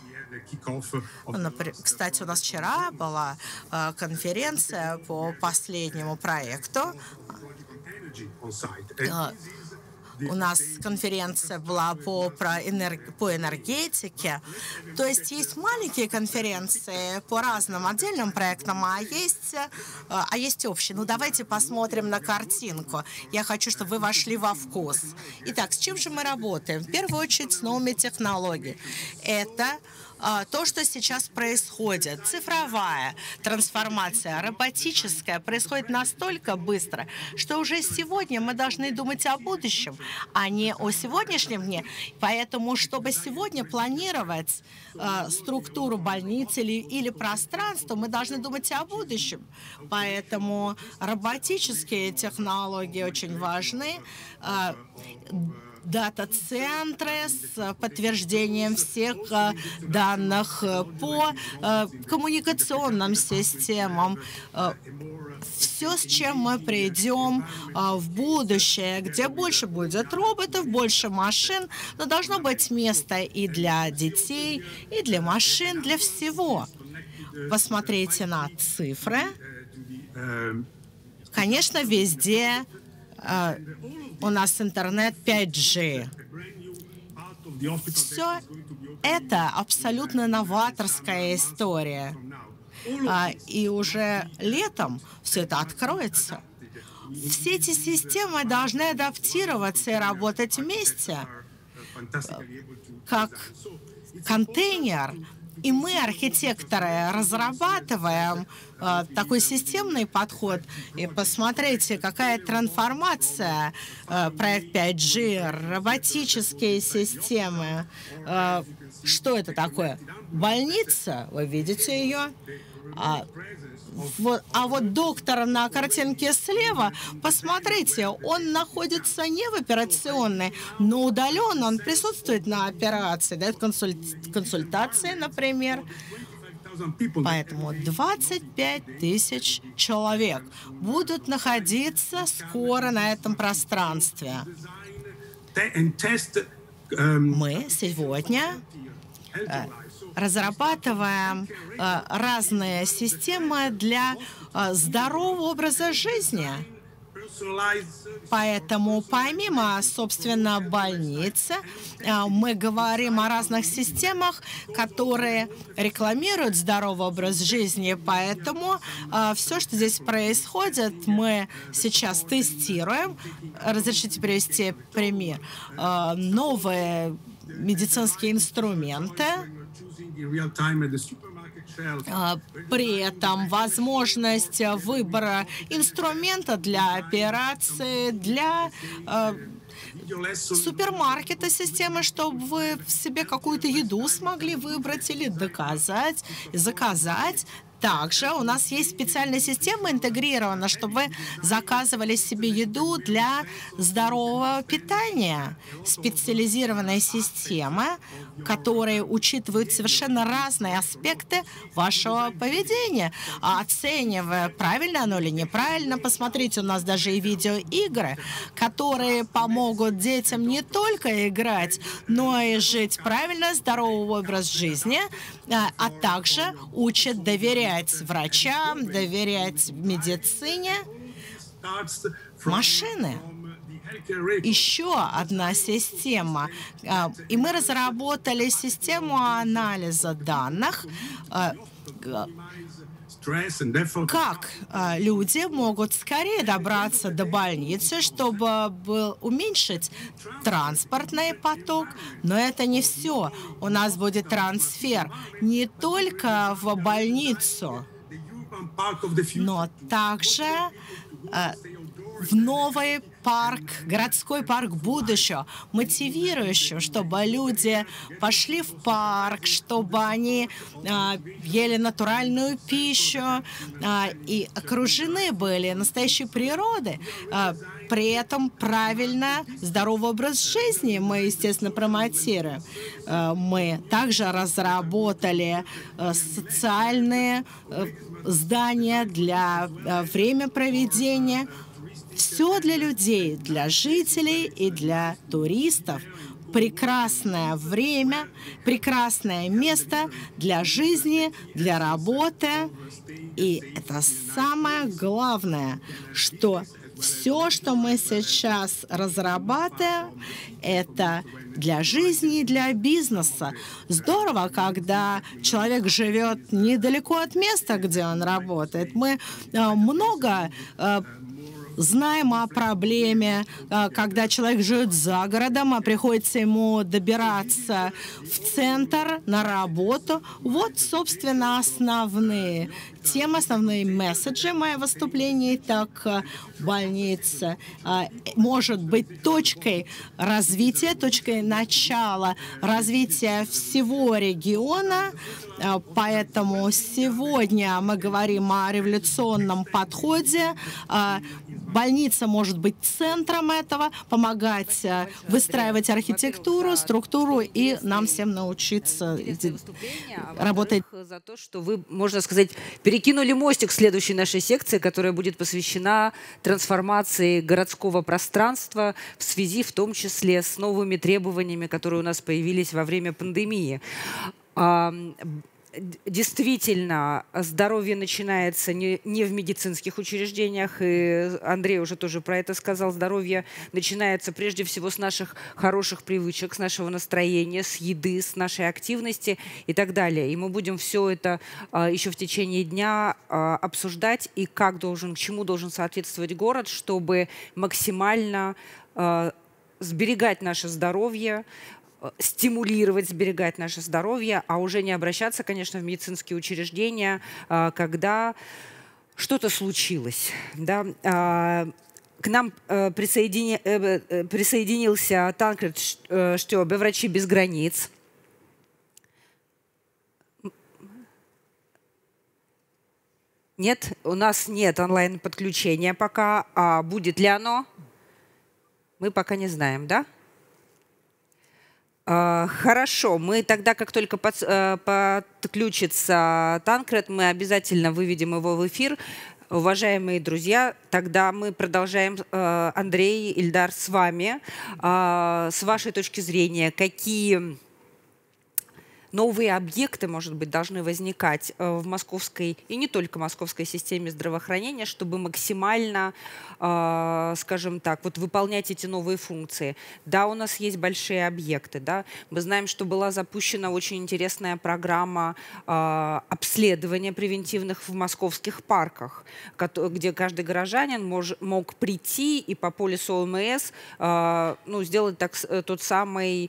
Кстати, у нас вчера была конференция по последнему проекту. У нас конференция была по энергетике. То есть маленькие конференции по разным отдельным проектам, а есть общие. Ну, давайте посмотрим на картинку. Я хочу, чтобы вы вошли во вкус. Итак, с чем же мы работаем? В первую очередь с новыми технологиями. Это то, что сейчас происходит. Цифровая трансформация, роботическая, происходит настолько быстро, что уже сегодня мы должны думать о будущем, а не о сегодняшнем дне. Поэтому, чтобы сегодня планировать структуру больницы или пространство, мы должны думать о будущем. Поэтому роботические технологии очень важны. Дата-центры с подтверждением всех данных по коммуникационным системам. Все, с чем мы придем в будущее, где больше будет роботов, больше машин, но должно быть место и для детей, и для машин, для всего. Посмотрите на цифры. Конечно, везде у нас интернет 5G. Все это абсолютно новаторская история. И уже летом все это откроется. Все эти системы должны адаптироваться и работать вместе, как контейнер. И мы, архитекторы, разрабатываем такой системный подход. И посмотрите, какая трансформация. Проект 5G, роботические системы. Что это такое? Больница, вы видите ее? А вот доктор на картинке слева, посмотрите, он находится не в операционной, но удаленно, он присутствует на операции, дает консультации, например. Поэтому 25 тысяч человек будут находиться скоро на этом пространстве. Мы сегодня разрабатываем разные системы для здорового образа жизни. Поэтому помимо, собственно, больницы, мы говорим о разных системах, которые рекламируют здоровый образ жизни. Поэтому все, что здесь происходит, мы сейчас тестируем. Разрешите привести пример. Новые медицинские инструменты. При этом возможность выбора инструмента для операции, для супермаркета системы, чтобы вы себе какую-то еду смогли выбрать или заказать. Также у нас есть специальная система интегрирована, чтобы вы заказывали себе еду для здорового питания. Специализированная система, которая учитывает совершенно разные аспекты вашего поведения, оценивая, правильно оно или неправильно. Посмотрите, у нас даже и видеоигры, которые помогут детям не только играть, но и жить правильно, здоровый образ жизни, а также учат доверять врачам, доверять медицине. Машины. Еще одна система. И мы разработали систему анализа данных, как люди могут скорее добраться до больницы, чтобы уменьшить транспортный поток. Но это не все. У нас будет трансфер не только в больницу, но также в новый парк, городской парк будущего, мотивирующий, чтобы люди пошли в парк, чтобы они ели натуральную пищу и окружены были настоящей природой. При этом правильно здоровый образ жизни мы, естественно, промотируем. Мы также разработали социальные здания для времяпроведения. Все для людей, для жителей и для туристов. Прекрасное время, прекрасное место для жизни, для работы. И это самое главное, что Все, что мы сейчас разрабатываем, это для жизни и для бизнеса. Здорово, когда человек живет недалеко от места, где он работает. Мы много знаем о проблеме, когда человек живет за городом, а приходится ему добираться в центр на работу. Вот, собственно, основные темы, основные месседжи моего выступления. Так, больница может быть точкой развития, точкой начала развития всего региона. Поэтому сегодня мы говорим о революционном подходе. Больница может быть центром этого, помогать выстраивать архитектуру, структуру и нам всем научиться работать. За то, что вы, можно сказать, перекинули мостик к следующей нашей секции, которая будет посвящена трансформации городского пространства в связи в том числе с новыми требованиями, которые у нас появились во время пандемии. Действительно, здоровье начинается не в медицинских учреждениях, и Андрей уже тоже про это сказал. Здоровье начинается прежде всего с наших хороших привычек, с нашего настроения, с еды, с нашей активности и так далее. И мы будем все это еще в течение дня обсуждать, и к чему должен соответствовать город, чтобы максимально сберегать наше здоровье, стимулировать, сберегать наше здоровье, а уже не обращаться, конечно, в медицинские учреждения, когда что-то случилось. Да? К нам присоединился Танкред Штёбе, «Врачи без границ». Нет, у нас нет онлайн-подключения пока. А будет ли оно? Мы пока не знаем, да? Хорошо, мы тогда, как только подключится Танкред, мы обязательно выведем его в эфир. Уважаемые друзья, тогда мы продолжаем. Андрей, Ильдар, с вами. С вашей точки зрения, какие новые объекты, может быть, должны возникать в московской и не только московской системе здравоохранения, чтобы максимально, скажем так, вот выполнять эти новые функции. Да, у нас есть большие объекты, да. Мы знаем, что была запущена очень интересная программа обследования превентивных в московских парках, где каждый горожанин мог прийти и по полису ОМС сделать тот самый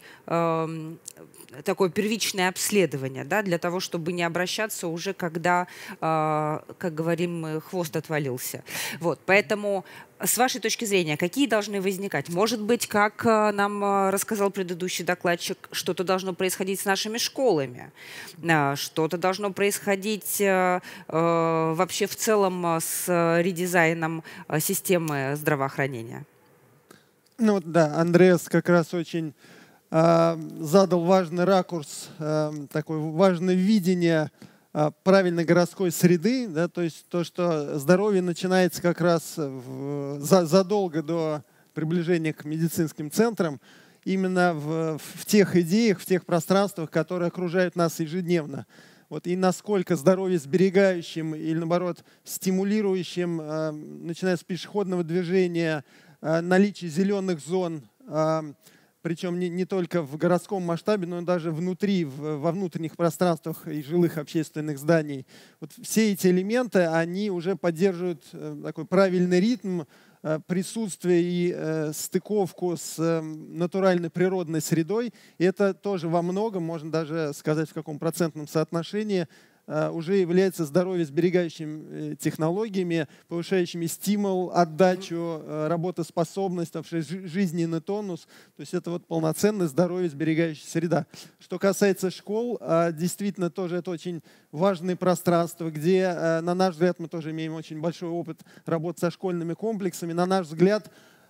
такое первичное обследование, да, для того, чтобы не обращаться уже, когда, как говорим мы, хвост отвалился. Вот, поэтому, с вашей точки зрения, какие должны возникать? Может быть, как нам рассказал предыдущий докладчик, что-то должно происходить с нашими школами, что-то должно происходить вообще в целом с редизайном системы здравоохранения? Ну да, Андреас как раз очень задал важный ракурс, такое важное видение правильной городской среды, да, то есть то, что здоровье начинается как раз задолго до приближения к медицинским центрам, именно в тех идеях, в тех пространствах, которые окружают нас ежедневно. Вот, и насколько здоровье сберегающим или, наоборот, стимулирующим, начиная с пешеходного движения, наличие зеленых зон, причем не только в городском масштабе, но и даже внутри, во внутренних пространствах и жилых общественных зданий. Вот все эти элементы, они уже поддерживают такой правильный ритм присутствия и стыковку с натуральной природной средой. И это тоже во многом, можно даже сказать, в каком процентном соотношении, уже является здоровье-сберегающими технологиями, повышающими стимул, отдачу, работоспособность, жизненный тонус. То есть это вот полноценная здоровье-сберегающая среда. Что касается школ, действительно тоже это очень важные пространства, где, на наш взгляд, мы тоже имеем очень большой опыт работы со школьными комплексами. На наш взгляд,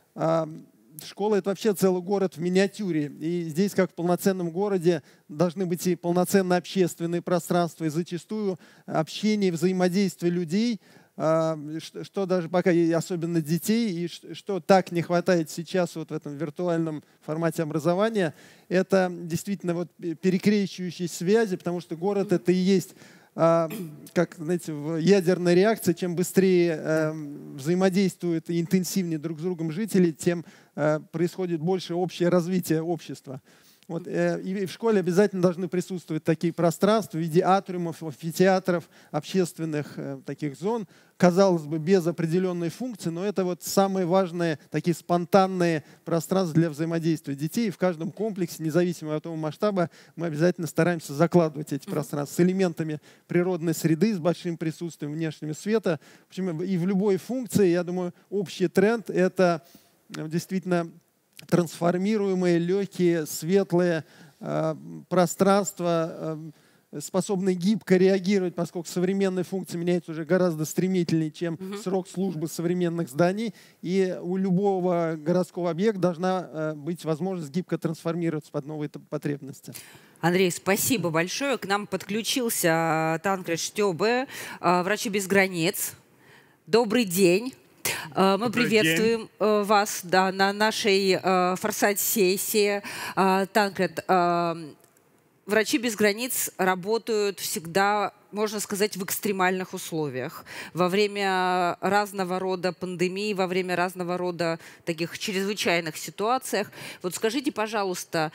школа — это вообще целый город в миниатюре. И здесь, как в полноценном городе, должны быть и полноценные общественные пространства, и зачастую общение, взаимодействие людей, что даже пока, особенно детей, и что так не хватает сейчас вот в этом виртуальном формате образования, это действительно вот перекрещивающие связи, потому что город — это и есть как, знаете, в ядерной реакции, чем быстрее взаимодействуют и интенсивнее друг с другом жители, тем происходит больше общее развитие общества. Вот, и в школе обязательно должны присутствовать такие пространства в виде атриумов, амфитеатров, общественных таких зон. Казалось бы, без определенной функции, но это вот самые важные такие спонтанные пространства для взаимодействия детей. И в каждом комплексе, независимо от того масштаба, мы обязательно стараемся закладывать эти пространства с элементами природной среды, с большим присутствием внешнего света. Почему? И в любой функции, я думаю, общий тренд — это действительно трансформируемые, легкие, светлые пространства, способные гибко реагировать, поскольку современные функции меняются уже гораздо стремительнее, чем срок службы современных зданий. И у любого городского объекта должна быть возможность гибко трансформироваться под новые потребности. Андрей, спасибо большое. К нам подключился Танкред Штёбе, «Врачи без границ». Добрый день. Мы приветствуем вас на нашей форсайт-сессии. Танкред, «Врачи без границ» работают всегда, можно сказать, в экстремальных условиях. Во время разного рода пандемий, во время разного рода таких чрезвычайных ситуациях. Вот скажите, пожалуйста,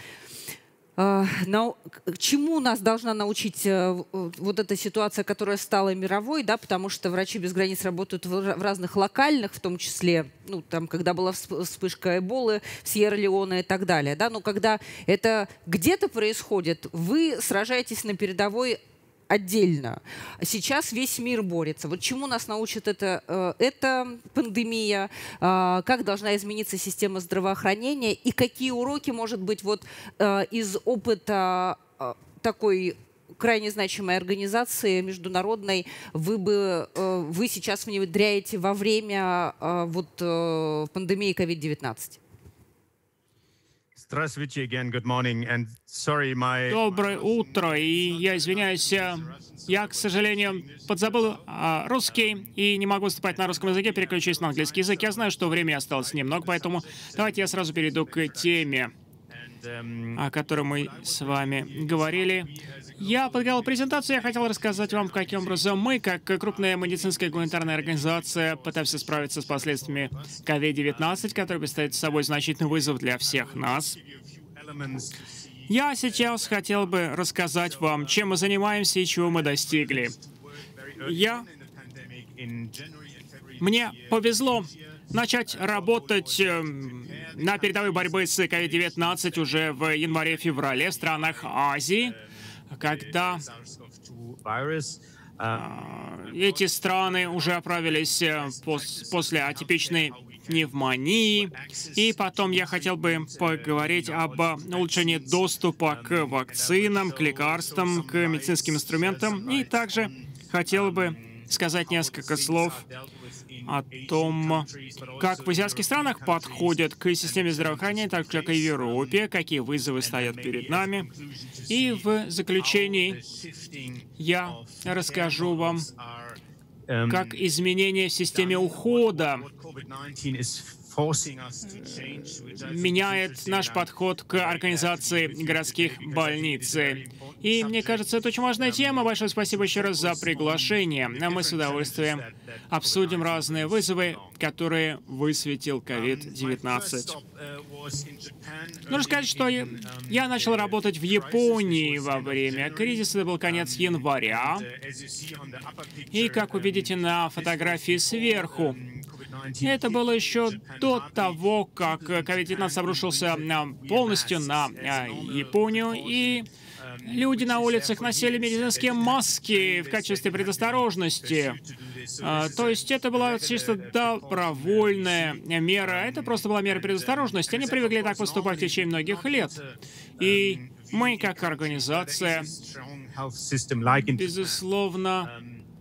чему нас должна научить вот эта ситуация, которая стала мировой, да, потому что «Врачи без границ» работают в разных локальных, в том числе, ну, там, когда была вспышка Эболы в Сьерра-Леоне и так далее, да, но когда это где-то происходит, вы сражаетесь на передовой отдельно. Сейчас весь мир борется. Вот чему нас научит эта пандемия, как должна измениться система здравоохранения и какие уроки, может быть, вот из опыта такой крайне значимой организации международной вы сейчас внедряете во время пандемии COVID-19? Здравствуйте, again, good morning, and sorry, Доброе утро, и я извиняюсь, я, к сожалению, подзабыл русский и не могу выступать на русском языке, переключусь на английский язык. Я знаю, что времени осталось немного, поэтому давайте я сразу перейду к теме, о которой мы с вами говорили. Я подготовил презентацию, я хотел рассказать вам, каким образом мы, как крупная медицинская гуманитарная организация, пытаемся справиться с последствиями COVID-19, который представляет собой значительный вызов для всех нас. Я сейчас хотел бы рассказать вам, чем мы занимаемся и чего мы достигли. Мне повезло начать работать на передовой борьбы с COVID-19 уже в январе-феврале в странах Азии, когда эти страны уже оправились после атипичной пневмонии. И потом я хотел бы поговорить об улучшении доступа к вакцинам, к лекарствам, к медицинским инструментам. И также хотел бы сказать несколько слов о том, как в азиатских странах подходят к системе здравоохранения, так же, как и в Европе, какие вызовы стоят перед нами. И в заключении я расскажу вам, как изменения в системе ухода меняет наш подход к организации городских больниц. И мне кажется, это очень важная тема. Большое спасибо еще раз за приглашение. Мы с удовольствием обсудим разные вызовы, которые высветил COVID-19. Нужно сказать, что я начал работать в Японии во время кризиса. Это был конец января. И, как вы видите на фотографии сверху, это было еще до того, как COVID-19 обрушился полностью на Японию, и люди на улицах носили медицинские маски в качестве предосторожности. То есть это была чисто добровольная мера. Это просто была мера предосторожности. Они привыкли так поступать в течение многих лет. И мы, как организация, безусловно,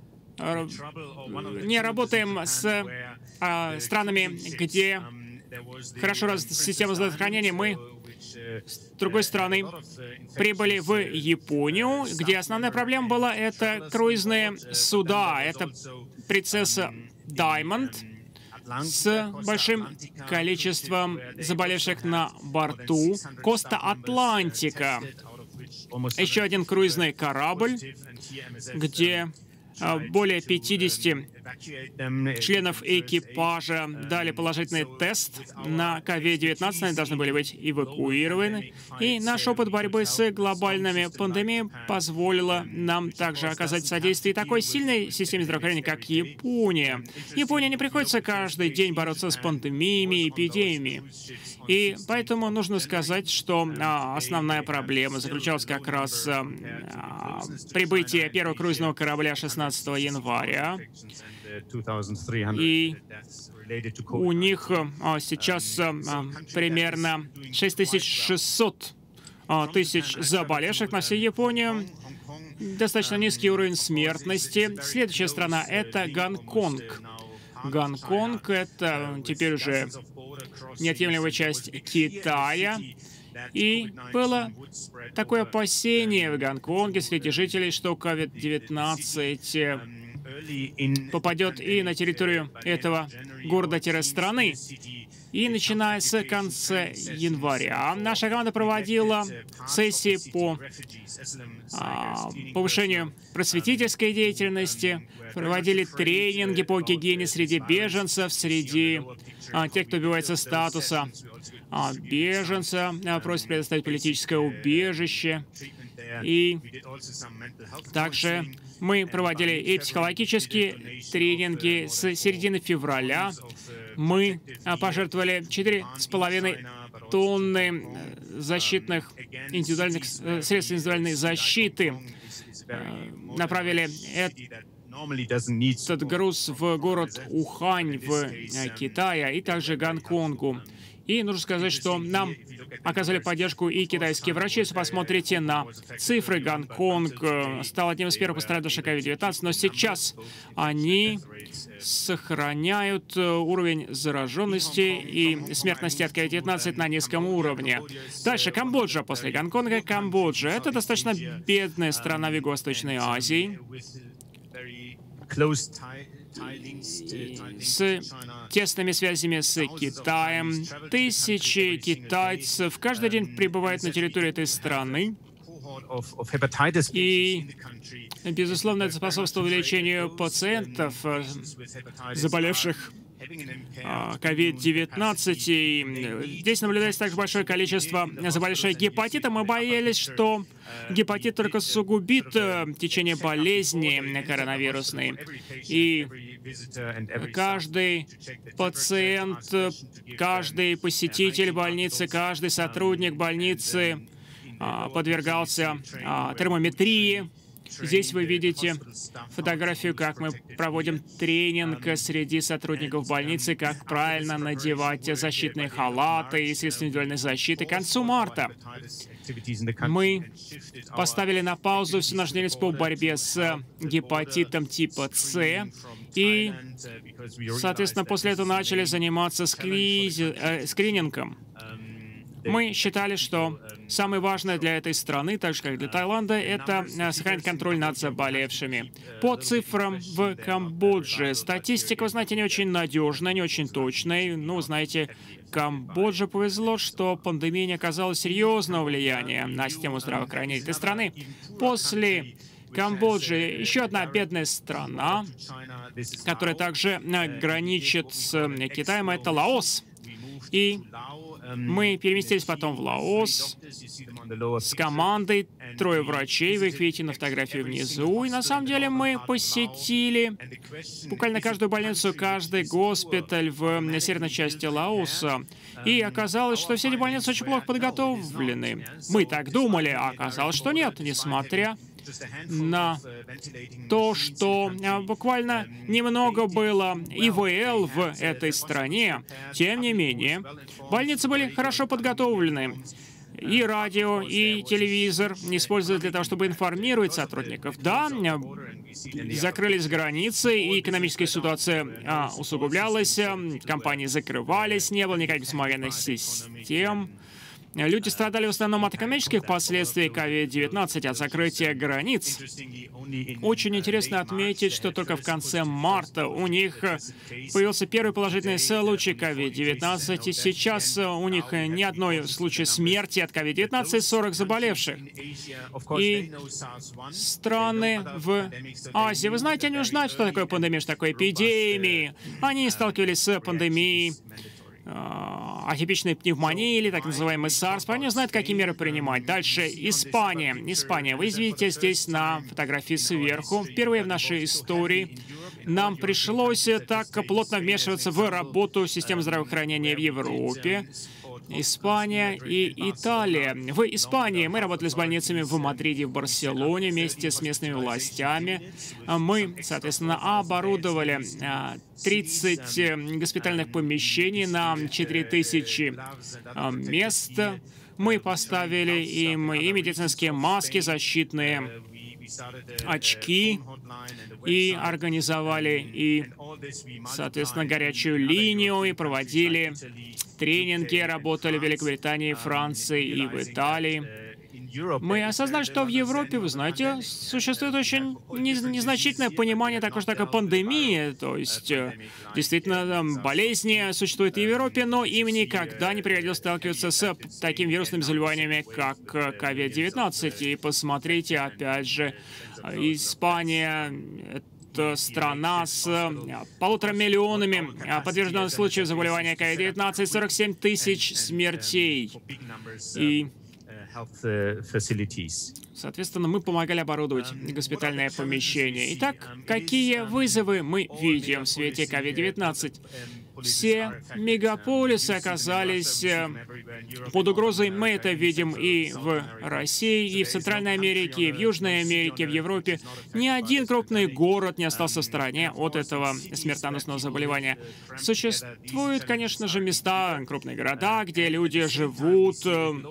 не работаем с странами, где хорошо развита система здравоохранения. Мы, с другой стороны, прибыли в Японию, где основная проблема была — это круизные суда. Это принцесса Diamond с большим количеством заболевших на борту, Коста Атлантика. еще один круизный корабль, где более 50 членов экипажа дали положительный тест на COVID-19, они должны были быть эвакуированы. И наш опыт борьбы с глобальными пандемиями позволил нам также оказать содействие такой сильной системе здравоохранения, как Япония. Японии не приходится каждый день бороться с пандемиями и эпидемиями. И поэтому нужно сказать, что основная проблема заключалась как раз в прибытии первого круизного корабля 16 января. И у них сейчас примерно 6600 тысяч заболевших на всей Японии. Достаточно низкий уровень смертности. Следующая страна — это Гонконг. Гонконг — это теперь уже неотъемлемая часть Китая. И было такое опасение в Гонконге среди жителей, что COVID-19 попадет и на территорию этого города-страны. И начиная с конца января наша команда проводила сессии по повышению просветительской деятельности, проводили тренинги по гигиене среди беженцев, среди тех, кто добивается статуса беженца, просит предоставить политическое убежище. И также мы проводили и психологические тренинги. С середины февраля мы пожертвовали 4,5 тонны защитных индивидуальных средств индивидуальной защиты. Направили этот груз в город Ухань в Китае и также Гонконгу. И нужно сказать, что нам оказали поддержку и китайские врачи. Если посмотрите на цифры, Гонконг стал одним из первых пострадавших COVID-19, но сейчас они сохраняют уровень зараженности и смертности от COVID-19 на низком уровне. Дальше Камбоджа. После Гонконга Камбоджа. Это достаточно бедная страна в Юго-Восточной Азии. С тесными связями с Китаем. Тысячи китайцев каждый день прибывают на территории этой страны. И, безусловно, это способствует увеличению пациентов, заболевших COVID-19. И здесь наблюдается также большое количество заболевших гепатитом. Мы боялись, что гепатит только усугубит течение болезни коронавирусной. И каждый пациент, каждый посетитель больницы, каждый сотрудник больницы подвергался термометрии. Здесь вы видите фотографию, как мы проводим тренинг среди сотрудников больницы, как правильно надевать защитные халаты и средства индивидуальной защиты. К концу марта мы поставили на паузу всю нашу деятельность по борьбе с гепатитом типа С. И, соответственно, после этого начали заниматься скринингом. Мы считали, что самое важное для этой страны, так же как для Таиланда, это сохранить контроль над заболевшими. По цифрам в Камбодже статистика, вы знаете, не очень надежная, не очень точная. Ну, знаете, Камбодже повезло, что пандемия не оказала серьезного влияния на систему здравоохранения этой страны. После Камбоджи еще одна бедная страна, которая также граничит с Китаем, это Лаос. И мы переместились потом в Лаос с командой, 3 врачей, вы их видите на фотографии внизу. И на самом деле мы посетили буквально каждую больницу, каждый госпиталь в северной части Лаоса. И оказалось, что все эти больницы очень плохо подготовлены. Мы так думали, а оказалось, что нет, несмотря на то, что буквально немного было ИВЛ в этой стране. Тем не менее, больницы были хорошо подготовлены. И радио, и телевизор используют для того, чтобы информировать сотрудников. Да, закрылись границы, и экономическая ситуация усугублялась, компании закрывались, не было никаких вспомогательных систем. Люди страдали в основном от экономических последствий COVID-19, от закрытия границ. Очень интересно отметить, что только в конце марта у них появился первый положительный случай COVID-19, и сейчас у них ни одной случая смерти от COVID-19, 40 заболевших. И страны в Азии, вы знаете, они уже знают, что такое пандемия, что такое эпидемии. Они сталкивались с пандемией атипичной пневмонии или так называемый SARS. Они знают, какие меры принимать. Дальше Испания. Испания. Вы видите здесь на фотографии сверху. Впервые в нашей истории нам пришлось так плотно вмешиваться в работу системы здравоохранения в Европе. Испания и Италия. В Испании мы работали с больницами в Мадриде и в Барселоне вместе с местными властями. Мы, соответственно, оборудовали 30 госпитальных помещений на 4000 мест. Мы поставили им и медицинские маски, защитные очки, и организовали и, соответственно, горячую линию, и проводили тренинги, работали в Великобритании, Франции и в Италии. Мы осознали, что в Европе, вы знаете, существует очень незначительное понимание такой пандемии. То есть, действительно, болезни существуют и в Европе, но им никогда не приходилось сталкиваться с такими вирусными заболеваниями, как COVID-19. И посмотрите, опять же, Испания — это страна с 1,5 миллионами подтвержденных случаев заболевания COVID-19, 47 тысяч смертей. И соответственно, мы помогали оборудовать госпитальное помещение. Итак, какие вызовы мы видим в свете COVID-19? Все мегаполисы оказались под угрозой. Мы это видим и в России, и в Центральной Америке, и в Южной Америке, в Европе. Ни один крупный город не остался в стороне от этого смертоносного заболевания. Существуют, конечно же, места, крупные города, где люди живут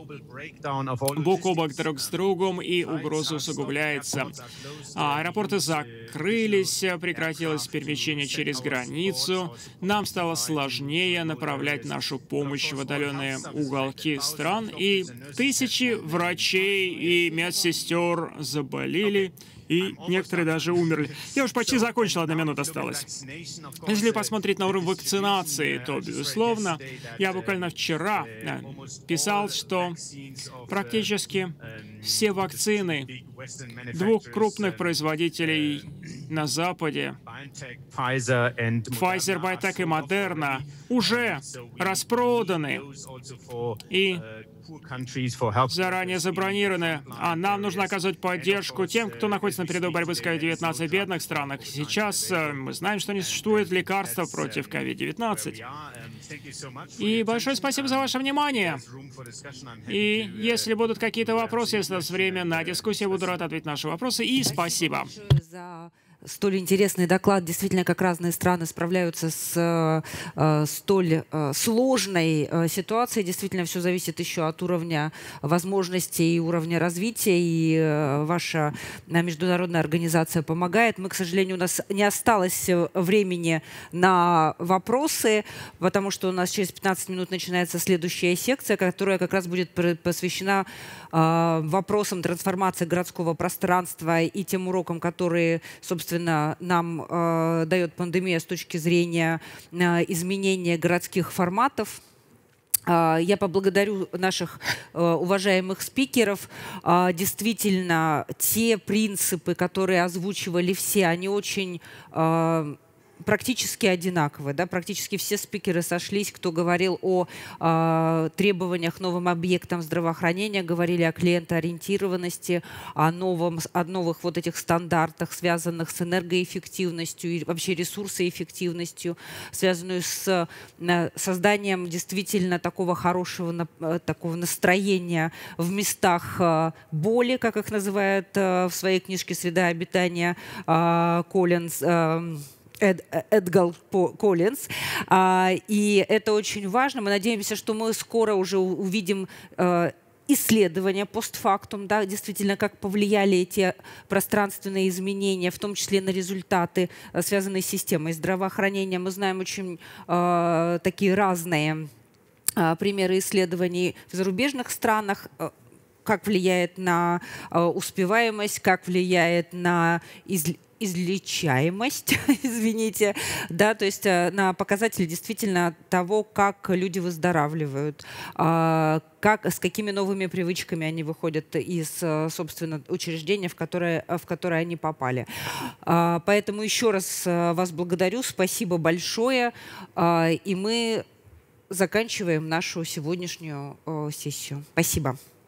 бок о бок друг с другом, и угроза усугубляется. Аэропорты закрылись, прекратилось перемещение через границу. Нам стало сложнее направлять нашу помощь в отдаленные уголки стран, и тысячи врачей и медсестер заболели, и некоторые даже умерли. Я уж почти закончил, 1 минута осталась. Если посмотреть на уровень вакцинации, то, безусловно, я буквально вчера писал, что практически все вакцины 2 крупных производителей на Западе, Pfizer, BioNTech и Moderna, уже распроданы и заранее забронированы. А нам нужно оказывать поддержку тем, кто находится на передовой борьбы с COVID-19 в бедных странах. Сейчас мы знаем, что не существует лекарства против COVID-19. И большое спасибо за ваше внимание. И если будут какие-то вопросы, если у нас время на дискуссию, я буду рад ответить на наши вопросы. И спасибо. Столь интересный доклад. Действительно, как разные страны справляются с столь сложной ситуацией. Действительно, все зависит еще от уровня возможностей и уровня развития. И ваша международная организация помогает. Мы, к сожалению, у нас не осталось времени на вопросы, потому что у нас через 15 минут начинается следующая секция, которая как раз будет посвящена вопросам трансформации городского пространства и тем урокам, которые, собственно, нам дает пандемия с точки зрения изменения городских форматов. Я поблагодарю наших уважаемых спикеров. Действительно, те принципы, которые озвучивали все, они очень практически одинаковые, да? Практически все спикеры сошлись, кто говорил о требованиях новым объектам здравоохранения, говорили о клиентоориентированности, о новых вот этих стандартах, связанных с энергоэффективностью и вообще ресурсоэффективностью, связанную с созданием действительно такого хорошего такого настроения в местах боли, как их называет в своей книжке «Среда обитания» Коллинз, Эдгар Коллинз. И это очень важно. Мы надеемся, что мы скоро уже увидим исследования постфактум, да, действительно, как повлияли эти пространственные изменения, в том числе на результаты, связанные с системой здравоохранения. Мы знаем очень такие разные примеры исследований в зарубежных странах, как влияет на успеваемость, как влияет на излечаемость, извините, да, то есть на показатели действительно того, как люди выздоравливают, с какими новыми привычками они выходят из, собственно, учреждения, в которое они попали. Поэтому еще раз вас благодарю, спасибо большое, и мы заканчиваем нашу сегодняшнюю сессию. Спасибо.